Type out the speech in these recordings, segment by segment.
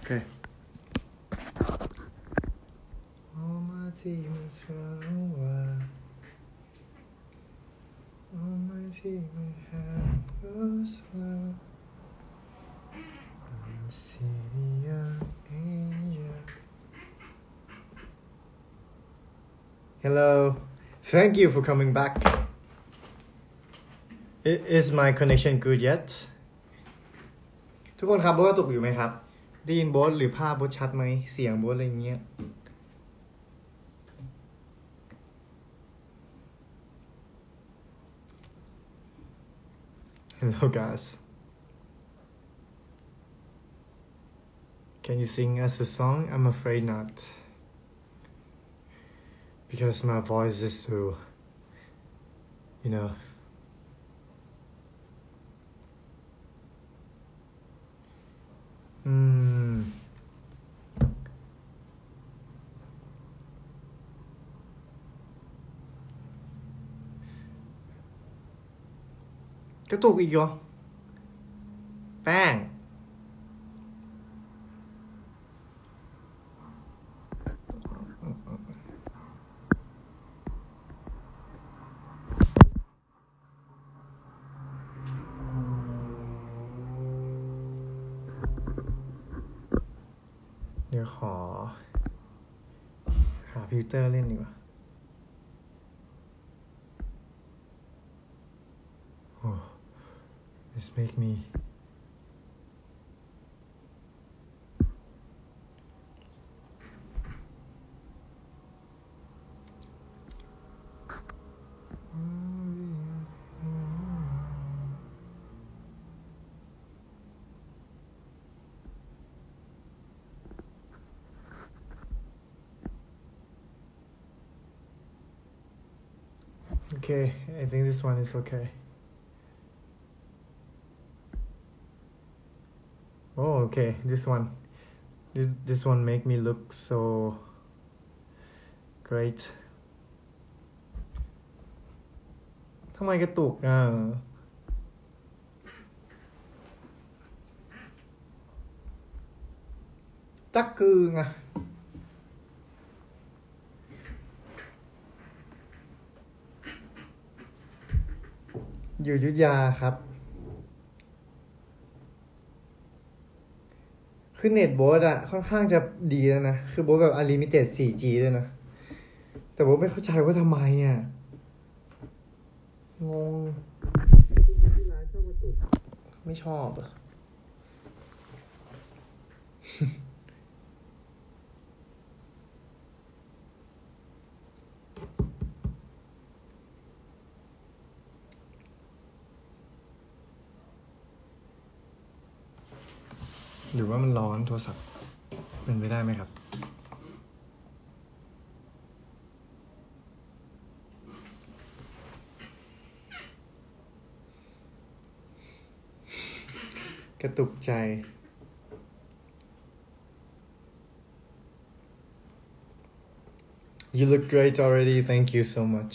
Okay. All my demons run wild. All my demons have a smile. City of angel. Hello. Thank you for coming back. Is my connection good yet? ทุกคนครับโบ๊ทกระตุกอยู่ไหมครับได้ยินโบ๊ทหรือภาพโบ๊ทชัดไหมเสียงโบ๊ทอะไรอย่างเงี้ย Hello guys. Can you sing us a song? I'm afraid not. Because my voice is too, you know. Hmm. กระตุกอีกเหรอแป้งเดี๋ยวขอหาฟิลเตอร์เล่นดีกว่าOh, this make me Okay, I think this one is okay. Oh, okay, this one make me look so great. ทำไมกระตุกอ่ะตักคือไงอยู่อยุธยาครับคือเน็ตโบ๊ทอะค่อนข้างจะดีแล้วนะคือโบ๊ทแบบ Unlimited 4G ด้วยนะแต่โบ๊ทไม่เข้าใจว่าทำไมอะงงที่ร้านชอบกระตุกไม่ชอบอะหรือว่ามันร้อนโทรศัพท์เป็นไปได้ไหมครับกระตุกใจ You look great already. Thank you so much.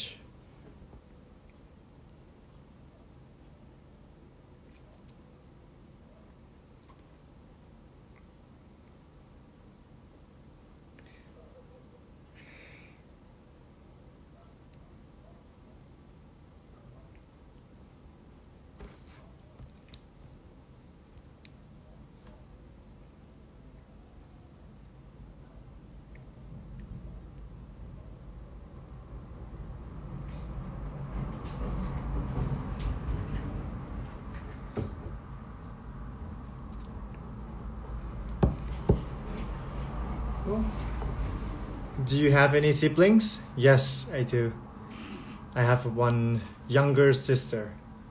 Do you have any siblings? Yes, I do. I have one younger sister.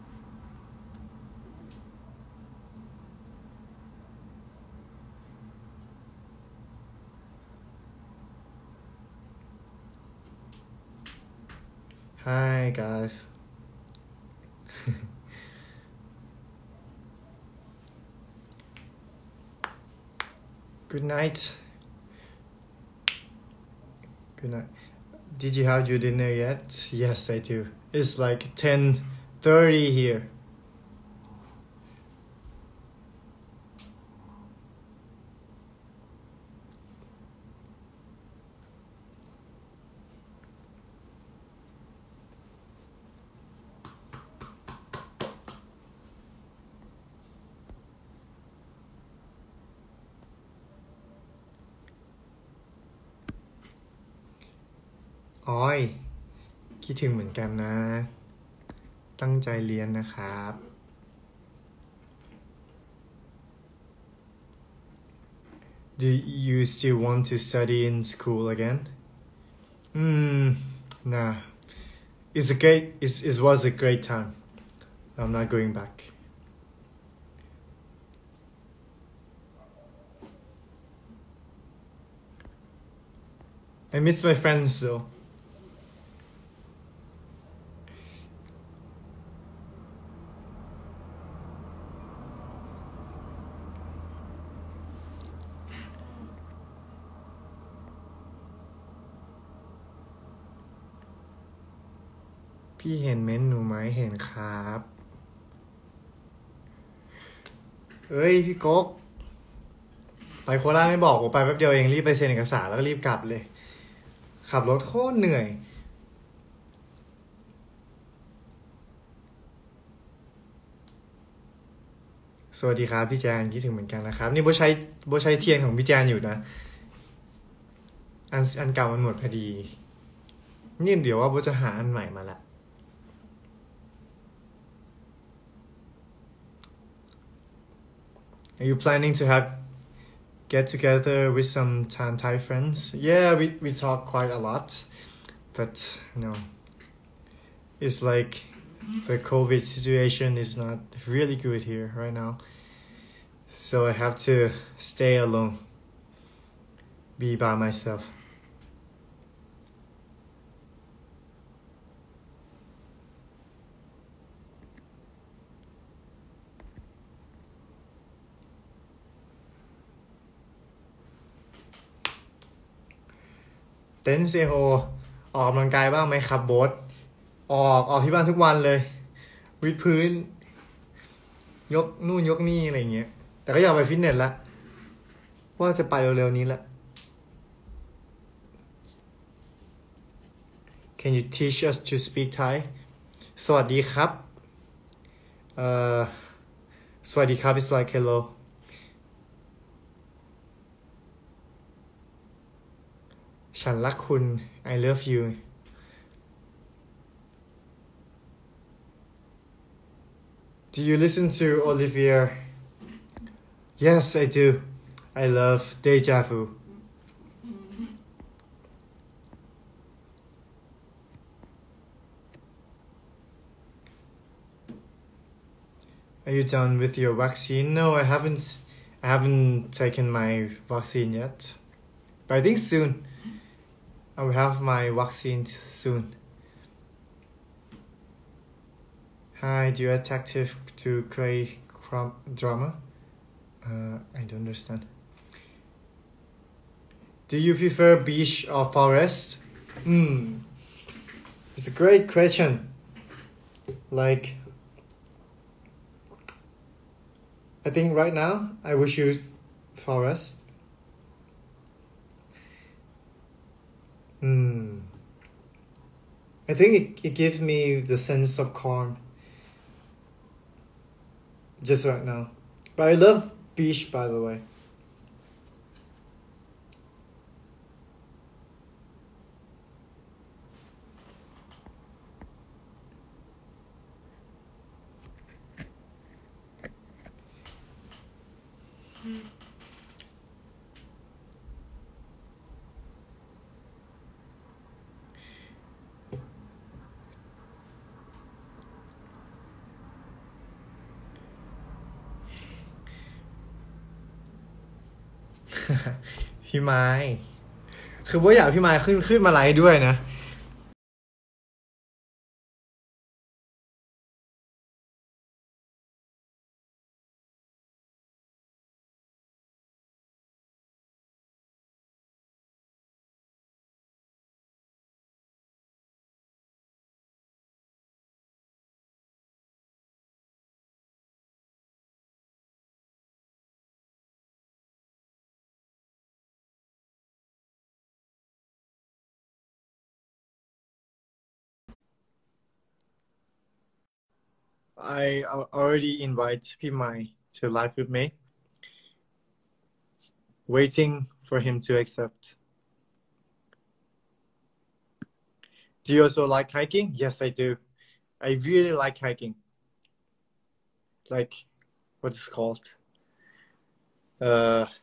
Hi, guys. Good night. Good night. Did you have your dinner yet? Yes, I do. It's like 10:30 here. อ้อยคิดถึงเหมือนกันนะ ตั้งใจเรียนนะครับ Do you still want to study in school again? Nah. It was a great time. I'm not going back. I miss my friends though. พี่เห็นเม้นต์หนูไหมเห็นครับ เอ้ยพี่ก๊กไปโคราชไม่บอกผมไปแป๊บเดียวเองรีบไปเซ็นเอกสารแล้วก็รีบกลับเลย ขับรถโคตรเหนื่อย สวัสดีครับพี่แจนคิดถึงเหมือนกันนะครับ นี่โบใช้เทียนของพี่แจนอยู่นะ อันเก่ามันหมดพอดี นี่เดี๋ยวว่าโบจะหาอันใหม่มาละ Are you planning to have get together with some Thai friends? Yeah, we talk quite a lot, but it's like the COVID situation is not really good here right now, so I have to stay alone, be by myself. เต้นเซโฮออกกำลังกายบ้างไหมครับโบ๊ทออกที่บ้านทุกวันเลย วิดพื้น ยกนู่นยกนี่อะไรเงี้ย แต่ก็อยากไปฟิตเนสละว่าจะไปเร็วๆนี้ละ Can you teach us to speak Thai สวัสดีครับสวัสดีครับ is like hello ฉันรักคุณ I love you Do you listen to Olivia? Yes, I do. I love Deja Vu. Are you done with your vaccine? No, I haven't taken my vaccine yet. But I think soon. I will have my vaccine soon. Hi, do you attractive to Korean drama? I don't understand. Do you prefer beach or forest? It's a great question. Like, I think right now I will choose forest. I think it gives me the sense of calm. Just right now. But I love beach, by the way.พี่ไม้คือว่าอยากพี่ไม้ขึ้นมาไลฟ์ด้วยนะ I already inviteพี่ไม้ to live with me waiting for him to accept Do you also like hiking? Yes, I do. I really like hiking. Like, what is it called? Uh,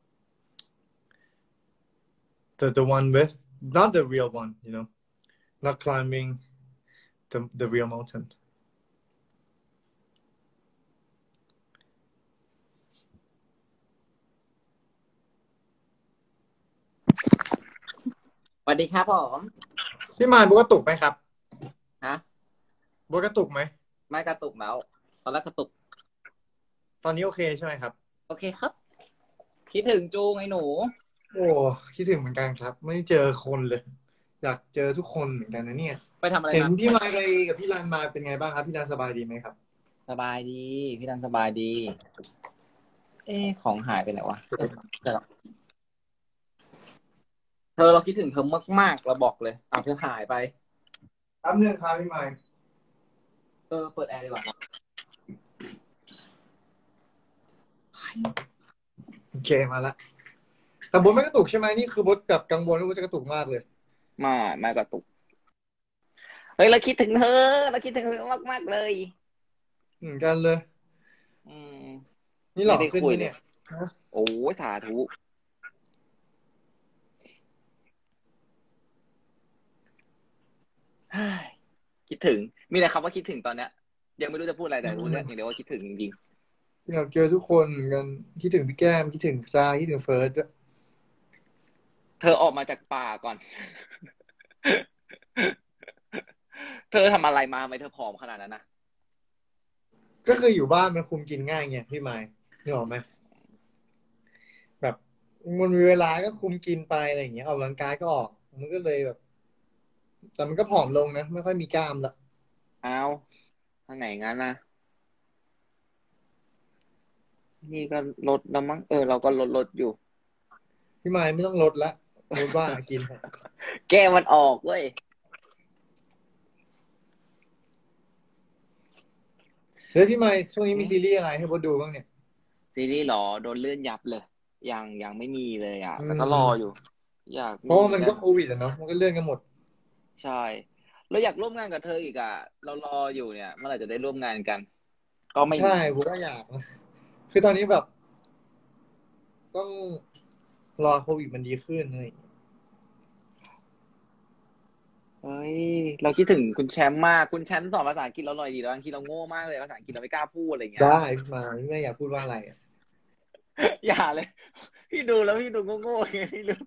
the one with not the real one, not climbing the real mountain. สวัสดีครับผมพี่มายบัวกระตุกไหมครับฮะบัวกระตุกไหมไม่กระตุกแล้วตอนแรกกระตุกตอนนี้โอเคใช่ไหมครับโอเคครับ คิดถึงจูงไอ้หนูโอ้คิดถึงเหมือนกันครับ ไม่ได้เจอคนเลย อยากเจอทุกคนเหมือนกันนะเนี่ยไปทำอะไรเห็นมาพี่มายไปกับพี่รันมาเป็นไงบ้างครับ พี่รันสบายดีไหมครับสบายดี พี่ดันสบายดี ของหายไปไหนวะเธอเราคิดถึงเธอมากๆเราบอกเลยเอาเธอหายไปแป๊บนึงครับพี่มายเปิดแอร์ดีกว่าโอเคมาละแต่บัวไม่กระตุกใช่ไหมนี่คือบัวแบบกังวลว่าบัวจะกระตุกมากเลยไม่กระตุก เฮ้ยเราคิดถึงเธอเราคิดถึงเธอมากๆเลยเหมือนกันเลย นี่หลอกขึ้นไหมเนี่ยโอ้ยสาธุคิดถึงมีแต่คำว่าคิดถึงตอนเนี้ย ยังไม่รู้จะพูดอะไรแต่รู้เรื่องอย่างเดียวว่าคิดถึงจริงอยากเจอทุกคนเหมือนกันคิดถึงพี่แก้มคิดถึงจาคิดถึงเฟิร์สด้วยๆเธอออกมาจากป่าก่อน เธอทำอะไรมาทำไมเธอผอมขนาดนั้นนะก็คืออยู่บ้านมันคุมกินง่ายไงพี่ไมค์นึกออกไหมแบบมันมีเวลาก็คุมกินไปอะไรอย่างเงี้ยออกกำลังกายก็ออกมันก็เลยแบบ แต่มันก็ผอมลงนะไม่ค่อยมีกล้ามละอ้าวทางไหนงั้นนะนี่ก็ลดแล้วมั้งเราก็ลดอยู่พี่ไมค์ไม่ต้องลดละลดบ้างกินแก้มันออกเว้ยเฮ้ยพี่ไมค์ช่วงนี้มีซีรีส์อะไรให้โบทดูบ้างเนี่ยซีรีส์หรอโดนเลื่อนยับเลยยังไม่มีเลยอ่ะแต่ก็รออยู่ อยากเพราะว่ามันก็โควิดอะเนาะมันก็เลื่อนกันหมดใช่เราอยากร่วมงานกับเธออีกอ่ะเรารออยู่เนี่ยเมื่อไหร่จะได้ร่วมงานกัน ก็ไม่มีใช่ผมก็อยากนะคือตอนนี้แบบ ต้องรอโควิดมันดีขึ้นเลยเฮ้ยเราคิดถึงคุณแชมป์มากคุณแชมป์สอนภาษาอังกฤษเราหน่อยดีแล้วบางทีเราโง่มากเลยภาษาอังกฤษเราไม่กล้าพูดอะไรอย่างเงี้ยได้พี่ไมค์พี่ไม่อยากพูดว่าอะไรอะอย่าเลย พี่ดูแล้วพี่ดูโง่ๆไงพี่ดู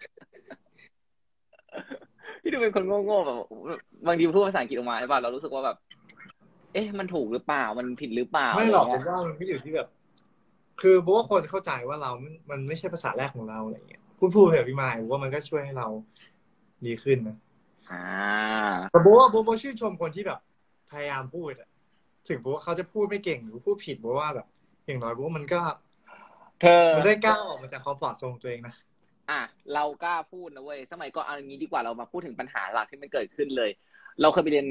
พี่ดูเป็นคนโง่ๆแบบบางทีพูดภาษาอังกฤษออกมาใช่ป่ะเรารู้สึกว่าแบบ มันถูกหรือเปล่ามันผิดหรือเปล่าไม่หรอกะผไรมเงี้ยว่ามันก็อยู่ที่แบบ คือเพราะว่าคนเข้าใจว่ามันไม่ใช่ภาษาแรกของเราอะไรเงี้ยพูดแบบพี่ไมค์ผมว่ามันก็ช่วยให้เราดีขึ้นนะอ่าแต่บอกว่าโบชื่นชมคนที่แบบพยายามพูดอะถึงบอกว่าเขาจะพูดไม่เก่งหรือพูดผิดบอกว่าแบบอย่างน้อยบอกว่ามันก็เธอมันได้ก้าวออกมาจากคอมฟอร์ตโซนตัวเองนะเรากล้าพูดนะเว้ยสมัยก่อนเอาอย่างนี้ดีกว่าเรามาพูดถึงปัญหาหลักที่มันเกิดขึ้นเลย เราเคยไปเรียน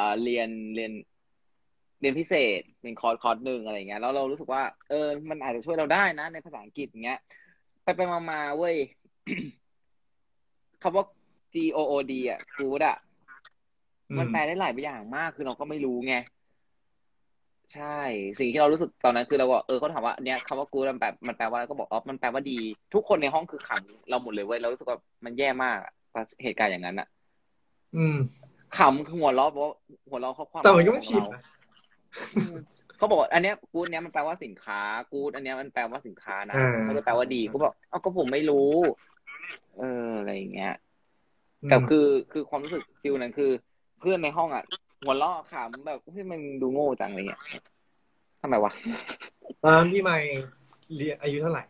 เรียนพิเศษเป็นคอร์สหนึ่งอะไรเงี้ยแล้วเรารู้สึกว่ามันอาจจะช่วยเราได้นะในภาษาอังกฤษอย่างเงี้ยไปมาเว้ย คำว่า good อ่ะ good อ่ะมันแปลได้หลายอย่างมากคือเราก็ไม่รู้ไงใช่สิ่งที่เรารู้สึกตอนนั้นคือเราก็เขาถามว่าเนี้ยคำว่า good มันแปลว่าอะไรก็บอกมันแปลว่าดี ทุกคนในห้องคือขำเราหมดเลยเว้ยเรารู้สึกว่ามันแย่มากอะเหตุการณ์อย่างนั้นอ่ะขำคือหัวเราะเพราะหัวเราะข้อความแต่มันก็ไม่ผิดนะเขาบอกอันเนี้ยกู๊ดเนี้ยมันแปลว่าสินค้ากู๊ดอันเนี้ยมันแปลว่าสินค้านะไม่ได้แปลว่าดีกูบอกก็ผมไม่รู้อะไรอย่างเงี้ยแต่คือความรู้สึกฟิลนั้นคือ เพื่อนในห้องอ่ะหัวเราะขำแบบเฮ้ยมันดูโง่จังอะไรเงี้ยทำไมวะตอนพี่ไม่เรียนอายุเท่าไหร่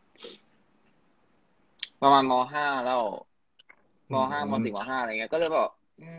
ประมาณม.5แล้วม.5ม.4ม.5อะไรเงี้ยก็เลยบอก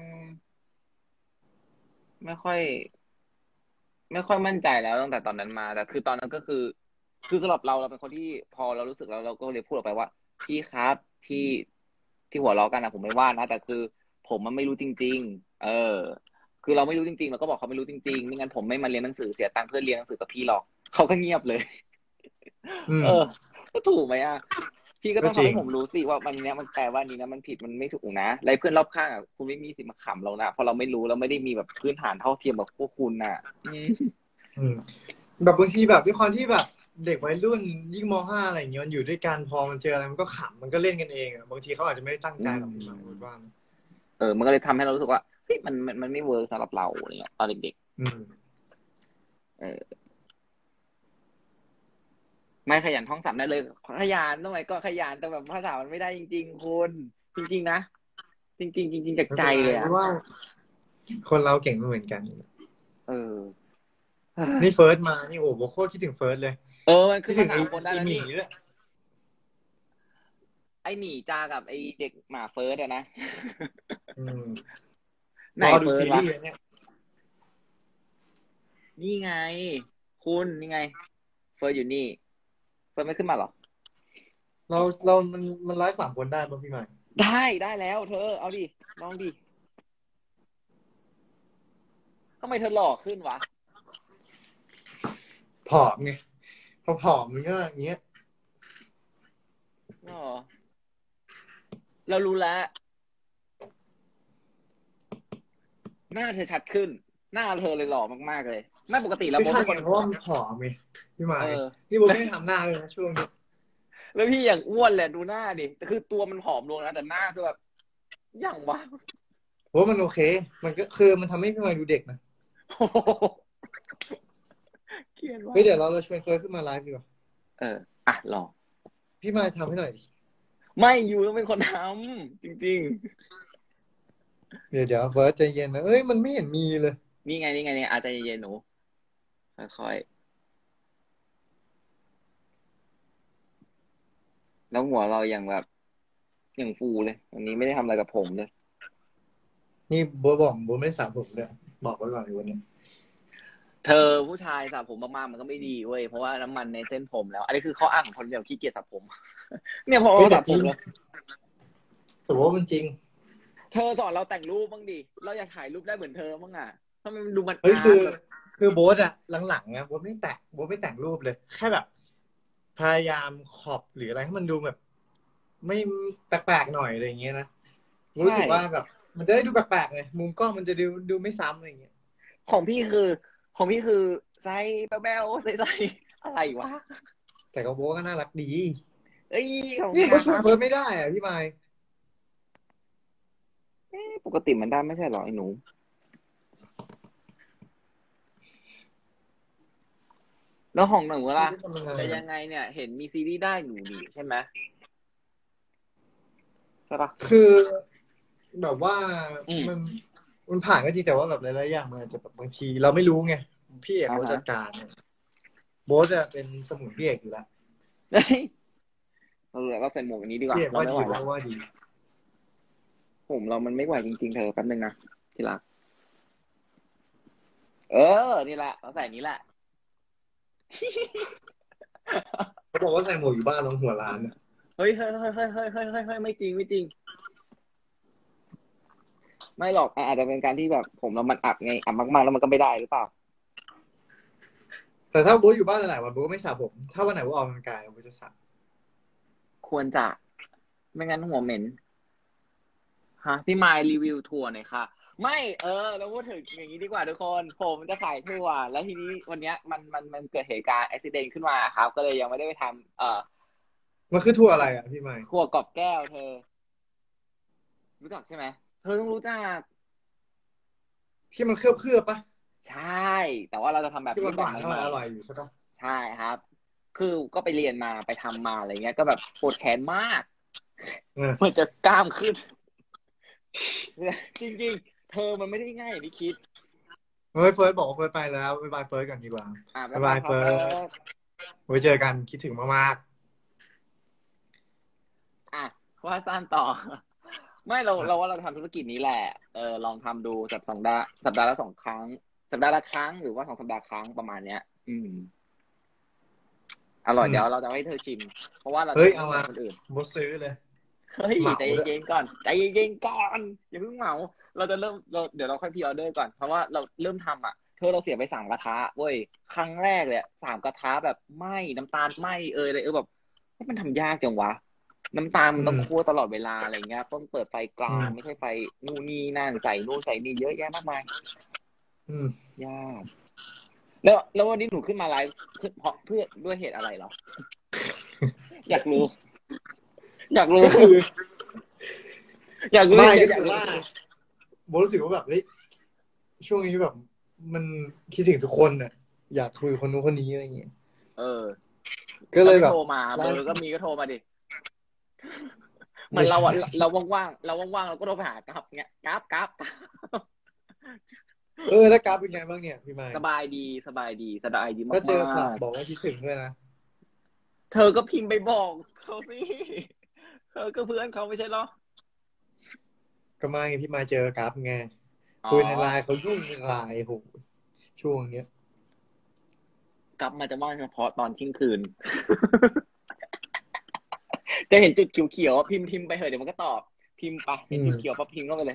ไม่ค่อยมั่นใจแล้วตั้งแต่ตอนนั้นมาแต่คือตอนนั้นก็คือสำหรับเราเป็นคนที่พอเรารู้สึกแล้วเราก็เลยพูดออกไปว่าพี่ครับที่หัวเราะกันนะผมไม่ว่านะแต่คือผมมันไม่รู้จริงๆคือเราไม่รู้จริงๆเราก็บอกเขาไม่รู้จริงๆไม่งั้นผมไม่มาเรียนหนังสือเสียตังค์เพื่อเรียนหนังสือกับพี่หรอกเขาก็เงียบเลยก็ถูกไหมอ่ะพี่ก็ต้องก็จริงทำให้ผมรู้สิว่ามันเนี้ยมันแปลว่านี้นะมันผิดมันไม่ถูกนะและเพื่อนรอบข้างอ่ะคุณไม่มีสิทธิ์มาขำเรานะเพราะเราไม่รู้เราไม่ได้มีแบบพื้นฐานเท่าเทียมกับพวกคุณน่ะอืมแบบบางทีแบบด้วยความที่แบบเด็กวัยรุ่นยิ่งม.5อะไรอย่างเงี้ยมันอยู่ด้วยกันพอมันเจออะไรมันก็ขำมันก็เล่นกันเองอ่ะบางทีเขาอาจจะไม่ได้ตั้งอืใจหรอกพี่หมายมว่ามันก็เลยทำให้เรารู้สึกว่าเฮ้ยมันไม่เวิร์กสำหรับเราอะไรเงี้ยตอนเด็กอืมๆไม่ขยันท่องศัพท์ได้เลยขยันต้องไหนก็ขยันแต่แบบภาษามันไม่ได้จริงๆคุณจริงๆนะจริงๆจริงๆจากใจไม่เป็นไรเลยอ่ะเพราะว่าคนเราเก่งไม่เหมือนกันเออนี่เฟิร์สมานี่โอ้โหโคตรคิดถึงเฟิร์สเลยมันขึ้นมาคิดถึง 3 คนได้ไอหมีแล้วนี่ด้วยไอหนีจากับไอเด็กหมาเฟิร์สอะนะอืมไหนรอดูซีเฟิร์สวะรีส์เนี่ยนี่ไงคุณนี่ไงเฟิร์สอยู่นี่เฟิร์สไม่ขึ้นมาเหรอเรามันไลฟ์3 คนได้ป่ะพี่หมายได้แล้วเธอเอาดิลองดิทำไมเธอหล่อขึ้นวะผอมไงพอผอมมันก็อย่างเงี้ยอ๋อเรารู้แล้วหน้าเธอชัดขึ้นหน้าเธอเลยหล่อมากๆเลยไม่ปกติแล้วไม่โบทเป็นคนใช่ไงเพราะว่ามันผอมไงพี่หมาเอยอนี่โบแล้วไม่ได้ทำหน้าเลยนะช่วงนี้แล้วพี่อย่างอ้วนเลยดูหน้าดิแต่คือตัวมันผอมลงนะแต่หน้าคือแบบอย่างวะเพราะมันโอเคมันก็คือมันทำให้พี่หมายดูเด็กนะโอ้โหเกลียดว่ะเฮ้ยเดี๋ยวเราชวนเฟิร์สขึ้นมาไลฟ์ดีกว่าเออลองพี่หมายทำให้หน่อยดิไม่อยู่ต้องเป็นคนทำจริงเดี๋ยวเฟิร์สใจเย็นนะเอ้ยมันไม่เห็นมีเลยๆนี่ไงนี่อาจจะเย็นๆหนูค่อยๆแล้วหัวเรายังแบบยังฟูเลยวันนี้ไม่ได้ทำอะไรกับผมเลยนี่โบทบอกโบทไม่ได้สระผมเลยบอกไว้ก่อนเลยวันนี้เธอผู้ชายสระผมมากๆมันก็ไม่ดีเว้ยเพราะว่าน้ำมันในเส้นผมแล้วอันนี้คือข้ออ้างของคนเดียวขี้เกียจสระผมเนี่ยพอเฮ้ยเราสแต่จริงระผมแล้วแต่ว่ามันจริงเธอสอนเราแต่งรูปบ้างดิเราอยากถ่ายรูปได้เหมือนเธอบ้างอ่ะทำไมมันดูมันเฮ้ยคืออาร์ตแบบคือโบทอะหลังๆอะโบทไม่แต่งรูปเลยแค่แบบพยายามขอบหรืออะไรให้มันดูแบบไม่แปลกๆหน่อยอะไรอย่างเงี้ยนะใช่รู้สึกว่าแบบมันจะได้ดูแปลกๆไงมุมกล้องมันจะดูไม่ซ้ำอะไรอย่างเงี้ยของพี่คือของพี่คือไซส์แบ๊วๆใสๆอะไรวะแต่ก็โบทก็น่ารักดีเอ้ยขอบคุนี่เขาชวนณครับเฟิร์สไม่ได้อะพี่ไมค์ปกติมันได้ไม่ใช่เหรอไอ้หนูแล้วของหนูไม่ล่ะรู้ทำยังไงจะอะยังไงเนี่ยเห็นมีซีรีส์ได้อยู่นี่ใช่ไหมใช่ปะคือแบบว่าอืมมันมันผ่านก็จริงแต่ว่าแบบหลายๆอย่างมันอาจจะแบบบางทีเราไม่รู้ไงพี่เอกเขาฮะจัดการเนี่ยโบ๊ทจะเป็นสมุนพี่เอกอยู่แล้วเฮ้ยเราใส่หมวกอันนี้ดีกว่าพี่เอกเราว่าดีไม่ไหวละโบ๊ทว่าดีผมเรามันไม่ไหวจริงๆเธอแป๊บนึงนะทีละนี่แหละเราใส่นี้แหละเขาบอกว่าใส่หมวกอยู่บ้านตรงหัวร้านอะเฮ้ยไม่จริงไม่จริงไม่หรอกอาจจะเป็นการที่แบบผมเรามันอับไงอับมากๆแล้วมันก็ไม่ได้หรือเปล่าแต่ถ้าโบ๊ทอยู่บ้านหลายๆวันโบ๊ทก็ไม่สระผมถ้าวันไหนโบ๊ทออกกำลังกายโบ๊ทจะสระควรจะไม่งั้นหัวเหม็น ฮะพี่มายรีวิวทัวร์หน่อยค่ะไม่เราพูดถึงอย่างนี้ดีกว่าทุกคนผมจะขายทัวร์แล้วทีนี้วันเนี้ยมันเกิดเหตุการณ์อุบิเหตุขึ้นมาครับก็เลยยังไม่ได้ไปทำมันคือทัวร์อะไรอ่ะพี่ไมค์ทัวร์กอบแก้วเธอรู้จักใช่ไหมเธอต้องรู้จักที่มันเคลือบปะใช่แต่ว่าเราจะทำแบบที่รูปแบบหวานๆอใหม่ร่อยๆอยู่ใช่ปะๆใช่ครับคือก็ไปเรียนมาไปทำมาอะไรเงี้ยก็แบบปวดแขนมากเออเหมือนจะกล้ามขึ้นจริงๆเธอมันไม่ได้ง่ายอย่างที่คิดเฮ้ยเฟิร์สบอกว่าเฟิร์สไปแล้วบ๊ายบายเฟิร์สก่อนดีกว่าบ๊าบ๊ายยบายครับเฟิบายเฟิร์ร์สสไว้เจอกันคิดถึงมากอ่ะว่าสั้นต่อไม่เราๆอ่ะเราว่าเราทำธุรกิจนี้แหละลองทำดูสัปดาห์ละ2 ครั้งสัปดาห์ละครั้งหรือว่า2 สัปดาห์ครั้งประมาณเนี้ยอร่อยอืมเดี๋ยวเราจะให้เธอชิมเพราะว่าเราจะเฮ้ยไม่เอามาเหมือนคนอื่นโบ๊ทซื้อเลยเฮ้ยเหมาใจด้วยเย็นๆก่อนใจเย็นๆก่อนอย่าเพิ่งเหมาเราจะเริ่มเดี๋ยวเราค่อยพรีออเดอร์ก่อนเพราะว่าเราเริ่มทำเธอเราเสียไป3 กระทะเว้ยครั้งแรกเลย3 กระทะแบบไหม้น้ำตาลไหม้เลยแบบมันทำยากจังวะน้ำตาลมันต้องอืมคั่วตลอดเวลาอะไรเงี้ยต้องเปิดไฟกลางไม่อืมใช่ไฟนู่นนี่นั่นใส่นู่นใส่นี่เยอะแยะมากมายอืมยากแล้ววันนี้หนูขึ้นมาไลฟ์เพราะเพื่อด้วยเหตุอะไรเหรออยากรู้อยากรู้ก็คืออยากรู้ไม่ก็อยากรู้คือว่าโบรู้สึกว่าแบบเฮ้ยช่วงนี้แบบมันคิดถึงทุกคนน่ะอยากคุยกับคนนู้นคนนี้อะไรอย่างเงี้ยเออก็เลยแบบถ้าไม่โทรมาไลฟ์เบอร์ก็มีก็โทรมาดิเหมือนไม่ใช่เราว่างๆเราว่างๆเราก็โทรไปหากราฟเงี้ยกราฟแล้วกราฟเป็นไงบ้างเนี่ยพี่ไมค์สบายดีสบายดีสบายดีถ้าเจอมาข่าวกบอกว่าคิดถึงด้วยนะๆเธอก็พิมพ์ไปบอกเขาสิเธอก็เพื่อนเขาไม่ใช่เหรอก็ไม่พี่ไมค์เจอกราฟไงอ๋อคุยในไลน์เขายุ่งในไลน์โหช่วงเนี้ยกลับมาจะว่างเฉพาะตอนเที่ยงคืน จะเห็นจุดเขียวๆพิมพ์ไปเหอะเดี๋ยวมันก็ตอบพิมพ์ไปอืเห็นจุดเขียวมปั๊บพิมพ์เข้าไปเลย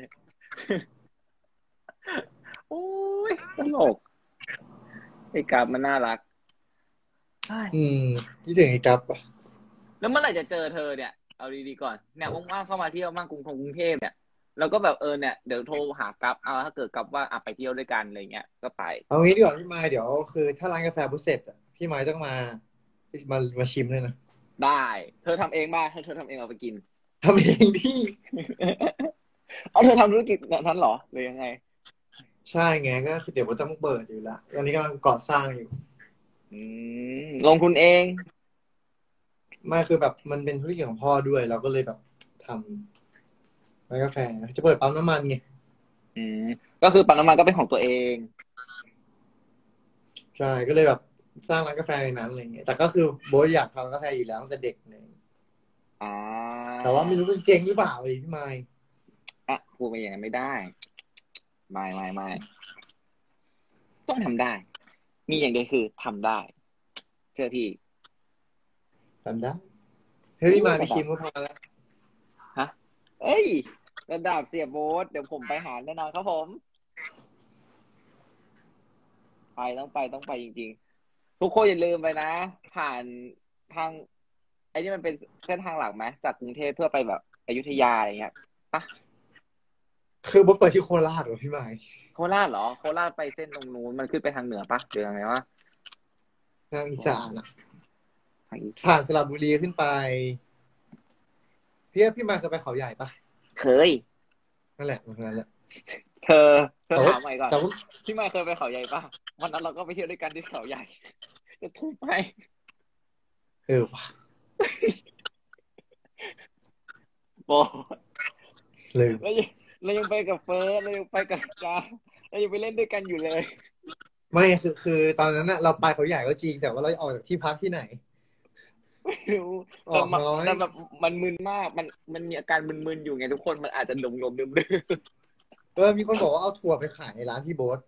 โอ้ยตลกไอ้กราฟมันน่ารักใช่อืมคิดถึงไอ้กราฟปะแล้วเมื่อไหร่จะเจอเธอเนี่ยเอาดีๆก่อนเนี่ยว่างๆเข้ามาเที่ยวมากกรุงเทพเนี่ยแล้วก็แบบเนี่ยเดี๋ยวโทรหากราฟเอาถ้าเกิดกราฟว่าไปเที่ยวด้วยกันอะไรเงี้ยก็ไปเอางี้ดีกว่าพี่ไมค์เดี๋ยวคือถ้าร้านกาแฟบุเสร็จอะพี่ไมค์ต้องมาชิมด้วยนะได้เธอทำเองบ้าเธอทำเองเอาไปกินทำเองที่เอาเธอทำธุรกิจนั้นเหรอหรือยังไงใช่ไงก็คือเดี๋ยวว่าต้องเปิดอยู่ละตอนนี้กำลังก่อสร้างอยู่อืลงทุนเองไม่คือแบบมันเป็นธุรกิจของพ่อด้วยเราก็เลยแบบทำร้านกาแฟจะเปิดปั๊มน้ำมันไงอืมก็คือปั๊มน้ำมันก็เป็นของตัวเองใช่ก็เลยแบบสร้างร้านกาแฟในนั้นอะไรเงี้ยแต่ก็คือโบ๊ทอยากทำกาแฟอยู่แล้วตั้งแต่เด็กเลยอ่าแต่ว่าไม่รู้มันเจ๊งหรือเปล่าเลยพี่ไมค์พูดไปอย่างนั้นไม่ได้ไม่ต้องทำได้มีอย่างเดียวคือทำได้เชื่อพี่ทำได้เฮ้ยอู้พี่ไมค์ไประดับชิมก็พอแล้วฮะเอ้ยระดับเสียโบ๊ทเดี๋ยวผมไปหาแน่นอนครับผมต้องไปจริงๆทุกคนอย่าลืมไปนะผ่านทางไอ้นี่มันเป็นเส้นทางหลักไหมจากกรุงเทพเพื่อไปแบบอยุธยาอะไรเงี้ยปะคือโบ๊ทเปิดที่โคราชเหรอพี่ไมค์โคราชเหรอโคราชไปเส้นตรงนู้นมันขึ้นไปทางเหนือปะหรือยังไงวะทางอีโคราชสานอ่ะทางอีสานผ่านสระบุรีขึ้นไปพี่ไมค์เคยไปเขาใหญ่ปะเคยนั่นแหละตรงนั้นแหละเธอแต่ว่าถามใหม่ก่อนแต่ว่าพี่ไม่เคยไปเขาใหญ่ป่ะวันนั้นเราก็ไปเที่ยวด้วยกันที่เขาใหญ่จะทุบไหมว่ะโอ้ลืมเรายังไปกับเฟิร์สเรายังไปกับจาเรายังไปเล่นด้วยกันอยู่เลยไม่คือตอนนั้นน่ะเราไปเขาใหญ่ก็จริงแต่ว่าเราออกจากที่พักที่ไหนไม่รู้ออกน้อยแต่แบบมันมึนมากมันมีอาการมึนๆอยู่ไงทุกคนมันอาจจะหลงๆลืมมีคนบอกว่าเอาถั่วไปขายในร้านพี่โบ๊ท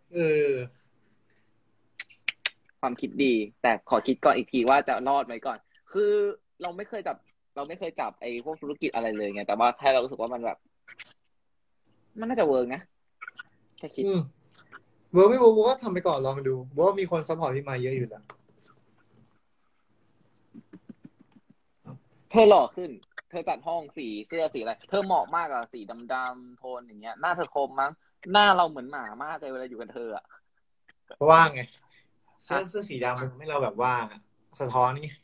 ๆความคิดดีแต่ขอคิดก่อนอีกทีว่าจะรอดไหมก่อนคือเราไม่เคยจับเราไม่เคยจับไอ้พวกธุรกิจอะไรเลยไงแต่ว่าแค่เรารู้สึกว่ามันแบบมันน่าจะเวิร์กนะแค่คิดอืม เวิร์กไม่เวิร์กก็ทำไปก่อนลองดูว่ามีคนซัพพอร์ตพี่มาเยอะอยู่แล้วเธอหล่อขึ้น เธอจัดห้องสีเสื้อสีอะไร เธอเหมาะมากอะสีดำๆโทนอย่างเงี้ยหน้าเธอคมมั้งหน้าเราเหมือนหมามากเลยเวลาอยู่กับเธออะเพราะว่าไงเสื้ฮะอเสื้อสีดำมันทำให้เราแบบว่าสะท้อนนี่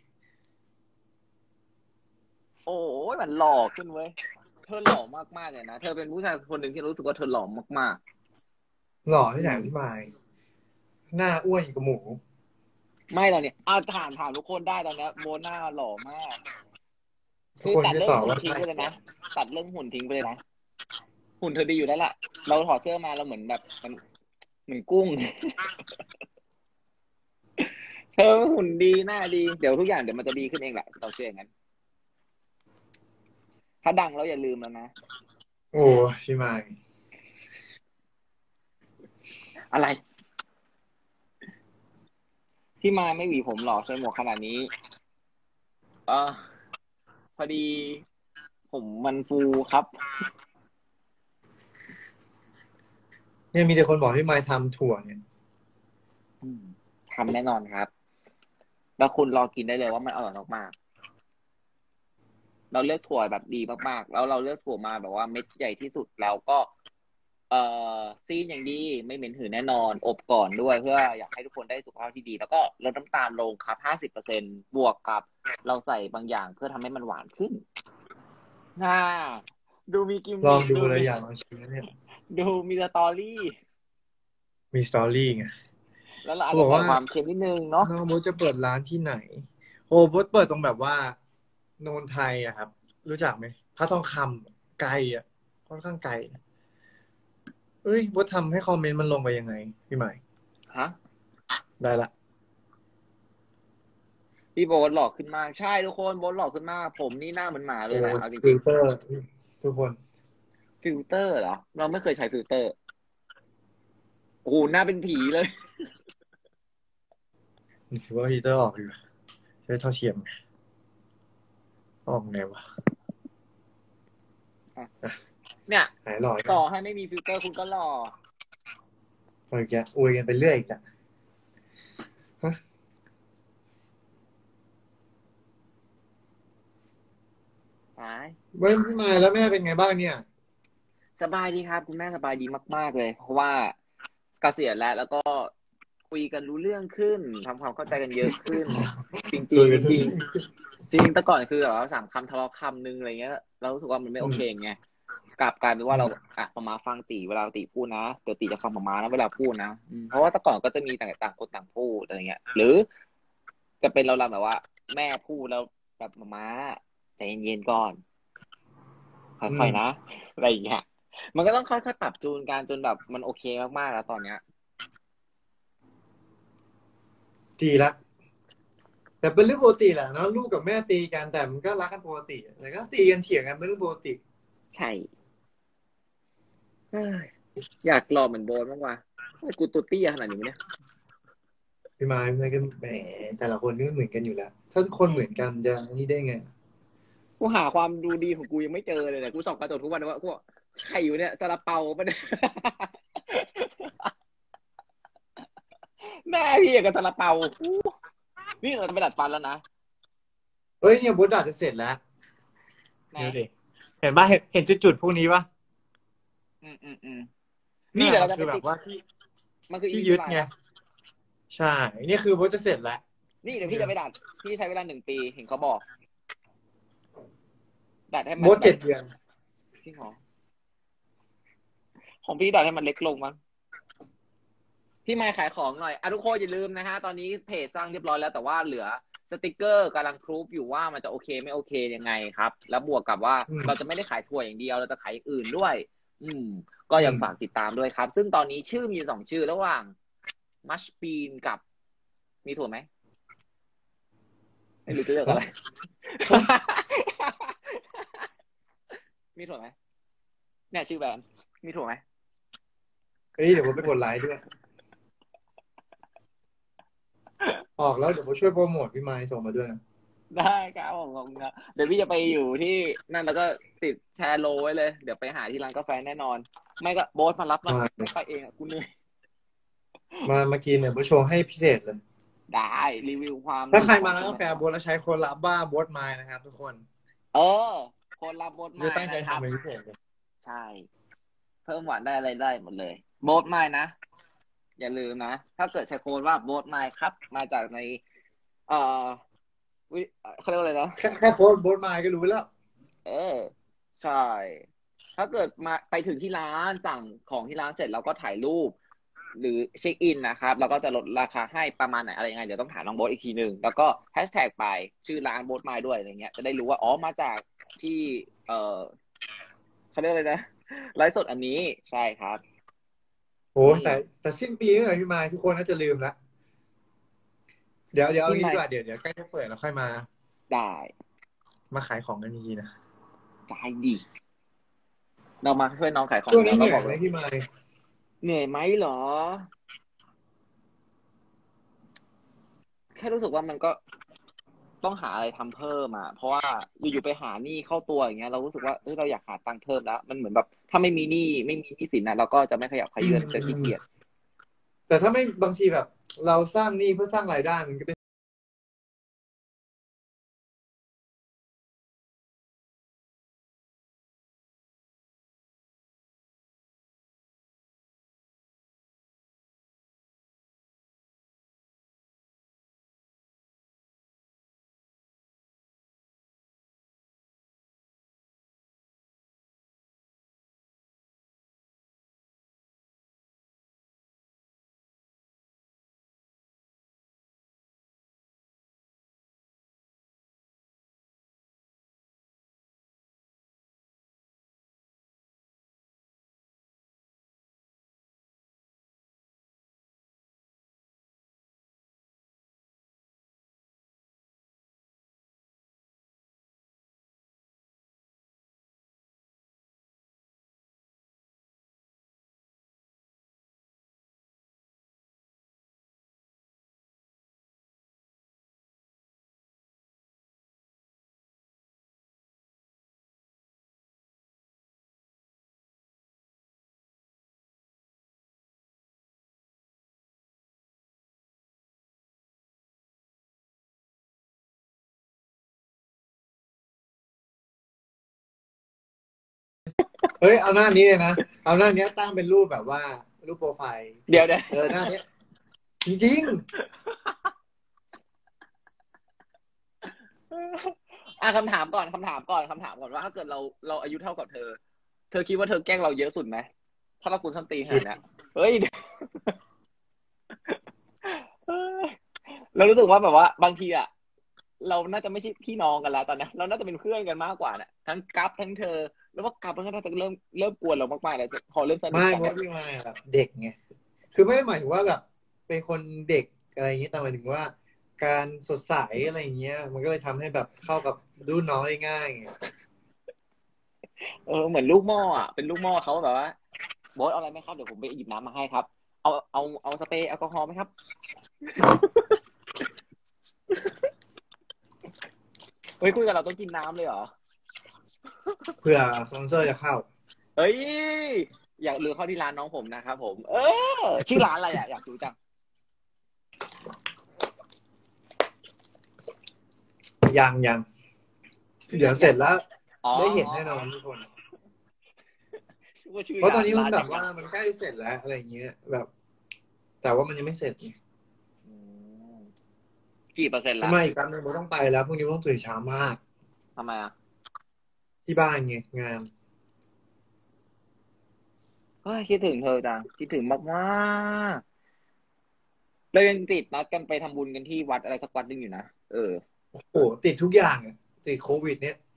โอ้ยมันหล่อขึ้นเว้ยเธอหล่อมากๆเลยนะเธอเป็นผู้ชายคนหนึ่งที่รู้สึกว่าเธอหล่อมากหล่อที่ไหนๆพี่มายหน้าอ้วนอย่างกับหมูไม่ตอนเนี้ยถามทุกคนได้ตอนเนี้ยโบหน้าหล่อมากทุกคนคือตัดเรื่องจะตอบว่าหุ่นทิ้งไปเลยนะตัดเรื่องหุ่นทิ้งไปเลยนะหุ่นเธอดีอยู่แล้วล่ะเราถอดเสื้อมาเราเหมือนแบบมันเหมือนกุ้งเธอหุ่นดีหน้าดีเดี๋ยวทุกอย่างเดี๋ยวมันจะดีขึ้นเองแหละเราเชื่ออย่างนั้น ถ้าดังแล้วอย่าลืมแล้วนะโอ้พี่มายอะไรที่มาไม่หวีผมหรอใส่หมวกขนาดนี้เออพอดีผมมันฟูครับเนี่ยมีแต่คนบอกพี่มายทำถั่วเนี่ยอืมทำแน่นอนครับแล้วคุณรอกินได้เลยว่ามันอร่อยมากๆเราเลือกถั่วแบบดีมากๆแล้วเราเลือกถั่วมาแบบว่าเม็ดใหญ่ที่สุดแล้วก็เอ่ซีนอย่างดีไม่เหม็นหืนแน่นอนอบก่อนด้วยเพื่ออยากให้ทุกคนได้สุขภาพที่ดีแล้วก็ลดน้ำตาลลงครับ50%บวกกับเราใส่บางอย่างเพื่อทำให้มันหวานขึ้นน่าดูมีกิมลองมิคดูเลยอยากลองชิมนะเนี่ยดูมีสตอรี่มีสตอรี่ไงแล้วเราอาจจะเขาบอกว่าใส่ความเค็มนิดนึงเนาะน้องโบ๊ทจะเปิดร้านที่ไหนโอ้โบ๊ทเปิดตรงแบบว่าโนนไทยอะครับรู้จักไหมพระทองคำไกลอะค่อนข้างไกลเอ้ยโบ๊ททำให้คอมเมนต์มันลงไปยังไงพี่ใหม่ฮะได้ละพี่โบ๊ทหล่อขึ้นมากใช่ทุกคนโบ๊ทหล่อขึ้นมากผมนี่หน้าเหมือนหมาเลโอ้ยแหละเอาจฟิริงลเตอร์ทุกคนๆฟิลเตอร์เหรอเราไม่เคยใช้ฟิลเตอร์โอ้โหหน้าเป็นผีเลยถือว่าฮีเตอร์ออกอยู่ใช้เท่าเทียมไงออกไงวะเนี่ยหายหล่อยัต่งอให้ไม่มีฟิลเตอร์คุณก็หล่อโอ้ยแกอวยกันไปเรื่อยอีกอะฮะตายไม่มาแล้วแม่เป็นไงบ้างเนี่ยสบายดีครับคุณแม่สบายดีมากๆเลยเพราะว่าเกษียณแล้วก็คุยกันรู้เรื่องขึ้นทำความเข้าใจกันเยอะขึ้นจริงคุยกันๆจริงๆจริงแต่ก่อนคือแบบว่า3 คำทะเลาะคำนึงอะไรเงี้ยเรารู้สึกว่ามันไม่โอเคไงกลับกลายเป็นว่าเราอ่ะมาฟังตีเวลาตีพูดนะเดี๋ยวตีจะฟังมานะเวลาพูดนะเพราะว่าแต่ก่อนก็จะมีต่างคนต่างพูดอะไรเงี้ยหรือจะเป็นเราแบบว่าแม่พูดแล้วแบบมาใจเย็นๆก่อนค่อยๆนะอะไรอย่างเงี้ยมันก็ต้องค่อยๆปรับจูนกันจนแบบมันโอเคมากๆแล้วตอนเนี้ยดีละแต่เป็นเรื่องปกติแหละเนาะลูกกับแม่ตีกันแต่มันก็รักกันปกติแต่ก็ตีกันเถียงกันเป็นเรื่องปกติใช่เอ้ยอยากหล่อเหมือนโบนบ้างวะทำไมกูตัวเตี้ยขนาดนี้วะเนี่ยพี่ไม้พี่ไม้ก็แหมแต่ละคนก็ไม่เหมือนกันอยู่แล้วถ้าทุกคนเหมือนกันจะนี่ได้ไงกูหาความดูดีของกูยังไม่เจอเลยเนี่ยกูส่องกระจกทุกวันว่ากูใครอยู่เนี่ยซาลาเปาปะเนี่ยแม่พี่กับซาลาเปานี่เราจะไปดัดฟันแล้วนะเฮ้ยเนี่ยบดดาจะเสร็จแล้วไหนดูดิเห็นป่ะเห็นจุดๆพวกนี้ป่ะอืมนี่เนี่ยมันคือแบบเดี๋ยวเราจะไปติดว่าที่มันคือที่อีวิยึดไงไลน์นะใช่นี่คือบดจะเสร็จแล้วนี่เดี๋ยวพี่จะไปดัดพี่ใช้เวลา1 ปีเห็นเขาบอกดัดให้บมันแบบด7 เดือนพี่หรอของพี่ดัดให้มันเล็กลงมั้ง พี่ไมค์ขายของหน่อยทุกคนอย่าลืมนะฮะตอนนี้เพจสร้างเรียบร้อยแล้วแต่ว่าเหลือสติกเกอร์กำลังพรูฟอยู่ว่ามันจะโอเคไม่โอเคยังไงครับแล้วบวกกับว่าอืมเราจะไม่ได้ขายถั่วอย่างเดียวเราจะขายอย่างอื่นด้วย อืมก็อืมยังฝากติดตามด้วยครับซึ่งตอนนี้ชื่อมี2 ชื่อระหว่างมัชบีนกับมีถั่วไหมไม่รู้จะเลือกอะไรฮะฮะมีถั่วไหมเนี่ยชื่อแบรนด์มีถั่วไหมเฮ้ยเดี๋ยวผมไปกดไลค์ด้วยออกแล้วเดี๋ยวผมช่วยโปรโมทพี่ไม้ส่งมาด้วยนะได้ครับผมครับเดี๋ยวพี่จะไปอยู่ที่นั่นแล้วก็ติดแชร์โลไว้เลยเดี๋ยวไปหาที่ร้านกาแฟแน่นอนไม่ก็โบ๊ทมารับหน่อยมาไม่ไปเองอ่ะกูเหนื่อยมากินเนี่ยผมโชว์ให้พิเศษเลยได้รีวิวความถ้าใครดีของมาร้านกาแฟคุณนะครับโบ๊ทแล้วใช้โค้ดลับว่าโบ๊ทไมล์นะครับทุกคนเออคนรับโบ๊ทไม้จะตั้งใจนะครับทำเป็นพิเศษเลยใช่เพิ่มหวานได้อะไรได้หมดเลยโบ๊ทไม้นะอย่าลืมนะถ้าเกิดใช้โค้ดว่าโบ๊ทไม้ครับมาจากในเอ่อวิเขาเรียกว่าอะไรนะแค่โค้ดโบ๊ทไมล์ก็รู้แล้วเออใช่ถ้าเกิดมาไปถึงที่ร้านสั่งของที่ร้านเสร็จเราก็ถ่ายรูปหรือเช็คอินนะครับเราก็จะลดราคาให้ประมาณไหนอะไรยังไงเดี๋ยวต้องถามน้องโบ๊ทอีกทีหนึ่งแล้วก็แฮชแท็กไปชื่อร้านโบ๊ทมาด้วยอะไรเงี้ยจะได้รู้ว่าอ๋อมาจากที่เออเขาเรียกอะไรนะไลฟ์สดอันนี้ใช่ครับโอ้นี่แต่สิ้นปีนี่หน่อยพี่ไมล์ทุกคนน่าจะลืมละเดี๋ยวเอาพี่ใหม่งี้ดีกว่าเดี๋ยวใกล้จะเปิดแล้วค่อยได้มาขายของกันทีนะได้ดีเรามาช่วยน้องขายของช่วงอยู่นี้เหนื่อยไหมแล้วเราบอกเลยพี่ไมล์เหนื่อยไหมเหรอแค่รู้สึกว่ามันก็ ต้องหาอะไรทำเพิ่มอ่ะเพราะว่าอยู่ๆไปหาหนี้เข้าตัวอย่างเงี้ยเรารู้สึกว่าเอ้ยเราอยากหาตังค์เพิ่มแล้วมันเหมือนแบบถ้าไม่มีหนี้ไม่มีหนี้สินนะเราก็จะไม่ขยับเขยื้อนจะขี้เกียจแต่ถ้าไม่บางทีแบบเราสร้างหนี้เพื่อสร้างรายได้มันก็เป็นเฮ้ยเอาหน้านี้เลยนะเอาหน้านี้ตั้งเป็นรูปแบบว่ารูปโปรไฟล์เดี๋ยวเดี๋ยวหน้านี้จริงคำถามก่อนว่าถ้าเกิดเราอายุเท่ากับเธอคิดว่าเธอแกล้งเราเยอะสุดไหมถ้าเราคุณส้นตีนขๆคิดนาดเนี้ยเฮ้ยเรารู้สึกว่าแบบว่าบางทีอะเราน่าจะไม่ใช่พี่น้องกันแล้วตอนนี้เราน่าจะเป็นเพื่อนกันมากกว่าเนี่ยทั้งกัฟทั้งเธอแล้วว่ากัฟมันก็น่าจะเริ่มกวนเรามากๆแล้วพอเริ่มสนิไม่เพราะทกันเนี่ยพี่มายแบบเด็กไงคือไม่ได้หมายถึงว่าแบบเป็นคนเด็กอะไรอย่างเงี้ยแต่หมายถึงว่าการสดใสอะไรอย่างเงี้ยมันก็เลยทำให้แบบเข้ากับรุ่นน้องได้ง่ายไงเหมือนลูกหม้ออะเป็นลูกหม้อเขาแบบว่าโบ๊ทเอาอะไรไหมครับเดี๋ยวผมไปหยิบน้ำมาให้ครับเอาสเปรย์แอลกอฮอล์ไหมครับเฮ้ยคุยกับเราต้องกินน้ำเลยเหรอเพื่อสปอนเซอร์จะเข้าเฮ้ยอยากรู้เข้าที่ร้านน้องผมนะครับผมชื่อร้านอะไรอ่ะอยากรู้จังยังชื่อเดี๋ยวเสร็จแล้วอ๋อได้เห็นแน่นอนทุกคนว่าชื่อเพราะตอนนี้มันร้านแบบว่าอย่างนั้นมันใกล้เสร็จแล้วอะไรเงี้ยแบบแต่ว่ามันยังไม่เสร็จไงอืมกี่เปอร์เซ็นต์ละทำไมอีกแป๊บนึงโบต้องไปแล้วพรุ่งนี้โบต้องตื่นเช้ามากทำไมอ่ะที่บ้านไงงานเฮ้ยคิดถึงเธอจังคิดถึงมากๆเรายังติดนัดกันไปทำบุญกันที่วัดอะไรสักวัดหนึงอยู่นะโอ้โหติดทุกอย่างอะติดโควิดเนี่ย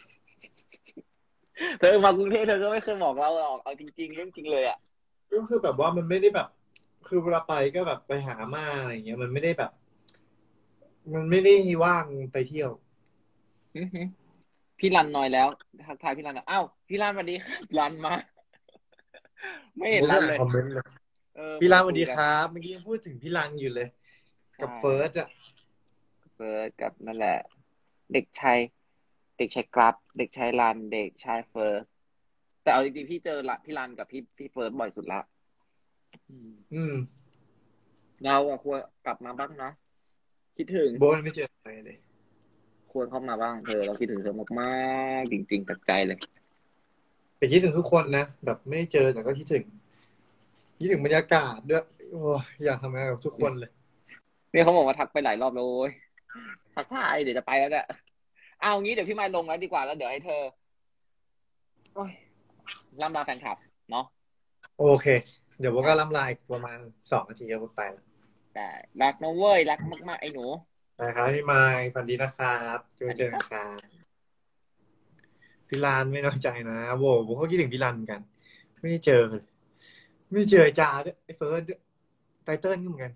เธอมากรุงเทพเธอก็ไม่เคยบอกเราหรอกเอาจริงๆเรื่องจริงเลยอ่ะก็คือแบบว่ามันไม่ได้แบบคือเวลาไปก็แบบไปหามาอะไรเงี้ยมันไม่ได้แบบมันไม่ได้ว่างไปเที่ยวหึหึพี่รันน้อยแล้วทักทายพี่รันอ้าวพี่รันสวัสดีครับรันมาไม่โบเห็นรันเลยก็อ่านคอมเมนต์เลยพี่ไม่รันสวัสดีคได้คุยกันรับเมื่อกี้ยังพูดถึงพี่รันอยู่เลยใช่กับเฟิร์สอะเฟิร์สกับนั่นแหละเด็กชายเด็กชายกราฟเด็กชายรันเด็กชายเฟิร์สแต่เอาจริงๆพี่เจอละพี่รันกับพี่เฟิร์สบ่อยสุดละอืมอืมเราอะควรกลับมาบ้างนะคิดถึงโบยังไม่เจอใครเลยควรเข้ามาบ้างเธอเราคิดถึงเธอมากๆจริงๆจากใจเลยแต่คิดถึงทุกคนนะแบบไม่ได้เจอแต่ก็คิดถึงบรรยากาศด้วยโอ้ยอยากทำงานกับทุกคนเลยเนี่ยเขาบอกว่าทักไปหลายรอบแล้วโว้ยทักทายเดี๋ยวจะไปแล้วเนี่ยเอางี้เดี๋ยวพี่ไมค์ลงแล้วดีกว่าแล้วเดี๋ยวให้เธอโอ้ยล่ำลาแฟนคลับเนาะโอเคเดี๋ยวโบก็ได้ล้ำลายประมาณ2 นาทีก็ไปแล้วได้รักนะเว้ยรักมากๆไอ้หนูนะครับพี่ไมค์ฝันดีนะครับเจอเจอสวัสดีครับนะครับพี่ลานไม่น้อยใจนะโบก็คิดถึงพี่ลานเหมือนกันไม่ได้เจอเลยไม่ได้เจอไอ้จาด้วยไอ้เฟิร์สด้วยไตเติ้ลก็เหมือนกัน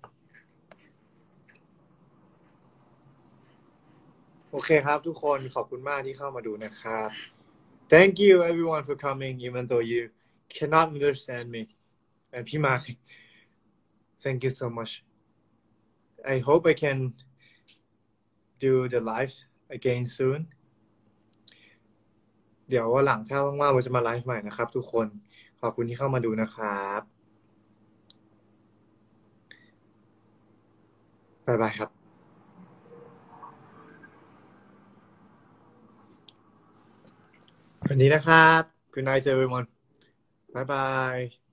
โอเคครับทุกคนขอบคุณมากที่เข้ามาดูนะครับ Thank you everyone for coming even though you cannot understand me and พี่ไมค์ thank you so much I hope I can do the live again soon เดี๋ยววันหลังถ้าว่างๆเราจะมาไลฟ์ใหม่นะครับทุกคนขอบคุณที่เข้ามาดูนะครับบ๊ายบายครับวันนี้นะครับ Good night everyone บ๊ายบาย